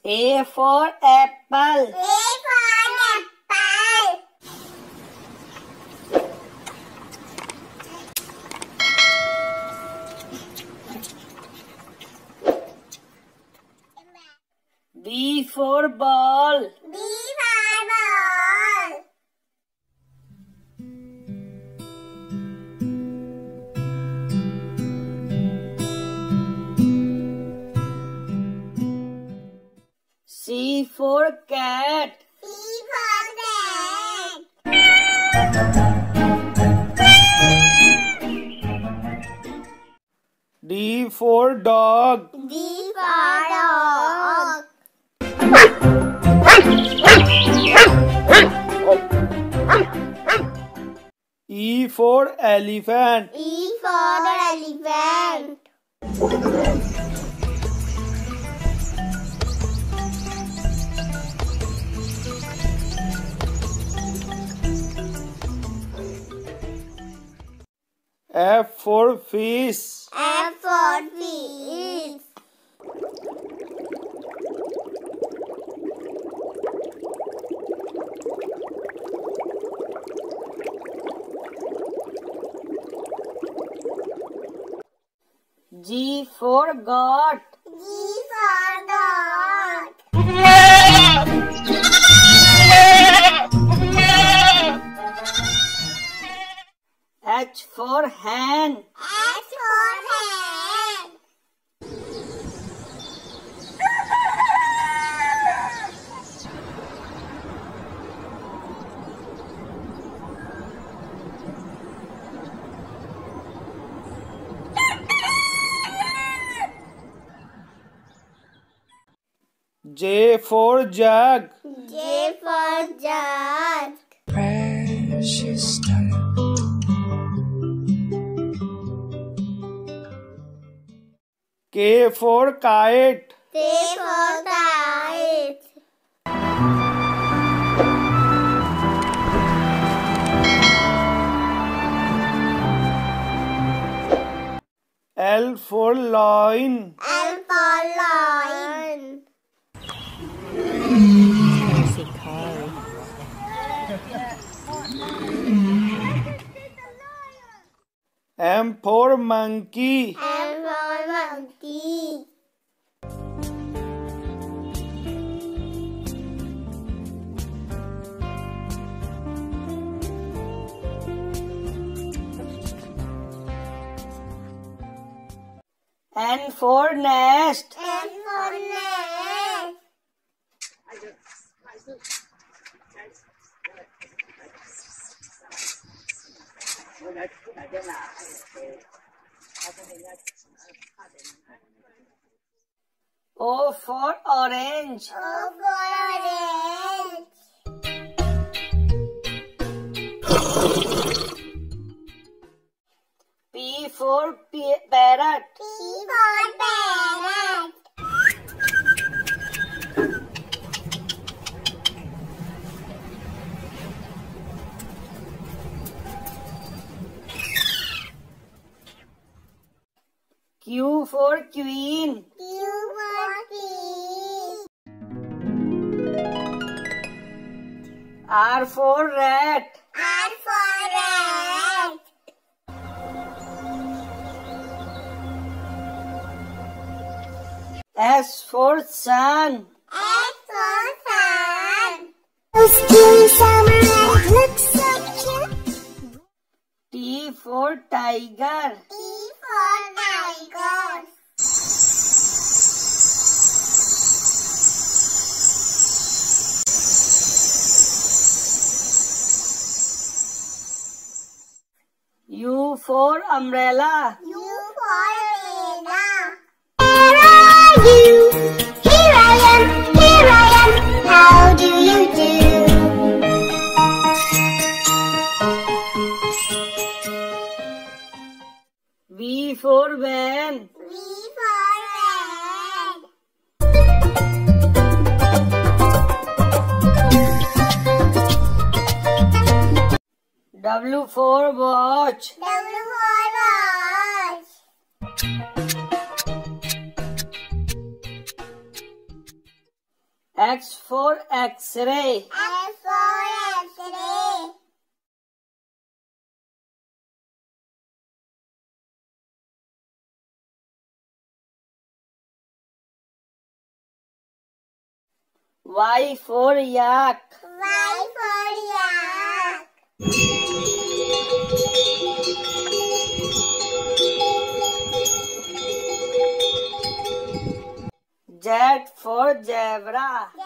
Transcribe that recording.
A for apple. A for apple. B for ball. B for ball. C for cat. C for cat. D for dog. D for dog. E for elephant. E for elephant. F for fish. F for fish. G for goat. G for goat. H for hen. H for hen. J for jug. J for jug. Precious time. K for kite. K for kite. L for lion. L for lion. M for monkey. M for monkey. N for nest. N for nest. O for orange. O for orange. P for parrot. P for parrot. Q for queen. Q for queen. R for rat. R for rat. S for sun. S for sun. Still summer looks like you. T for tiger. T for tiger. U for umbrella. U for umbrella. Where are you? Here I am. How do you do? V for van. V for van. W for watch. W for watch. X for X-ray. X for X-ray. Y for yak. Y for yak. Z for zebra. Z